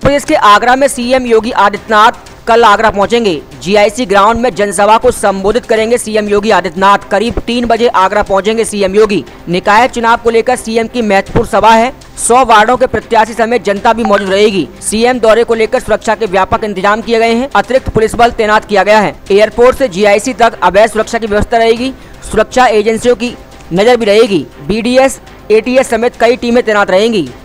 प्रदेश के आगरा में सीएम योगी आदित्यनाथ कल आगरा पहुंचेंगे। जीआईसी ग्राउंड में जनसभा को संबोधित करेंगे सीएम योगी आदित्यनाथ। करीब 3 बजे आगरा पहुंचेंगे सीएम योगी। निकाय चुनाव को लेकर सीएम की महत्वपूर्ण सभा है। 100 वार्डों के प्रत्याशी समेत जनता भी मौजूद रहेगी। सीएम दौरे को लेकर सुरक्षा के व्यापक इंतजाम किए गए हैं। अतिरिक्त पुलिस बल तैनात किया गया है। एयरपोर्ट से जीआईसी तक अवैध सुरक्षा की व्यवस्था रहेगी। सुरक्षा एजेंसियों की नजर भी रहेगी। BDS, ATS समेत कई टीमें तैनात रहेंगी।